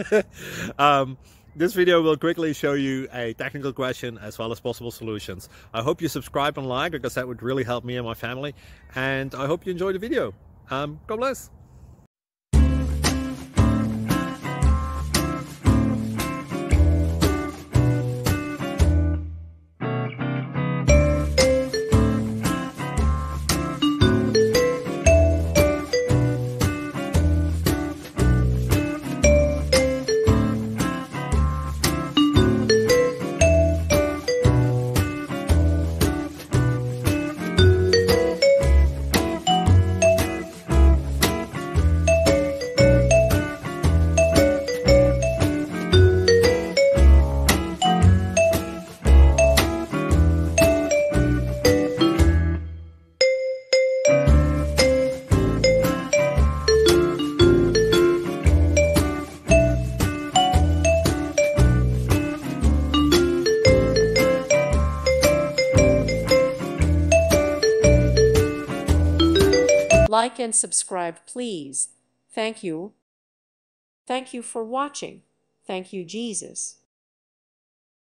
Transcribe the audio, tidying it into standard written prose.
This video will quickly show you a technical question as well as possible solutions. I hope you subscribe and like, because that would really help me and my family. And I hope you enjoy the video. God bless. Like and subscribe, please. Thank you. Thank you for watching. Thank you, Jesus.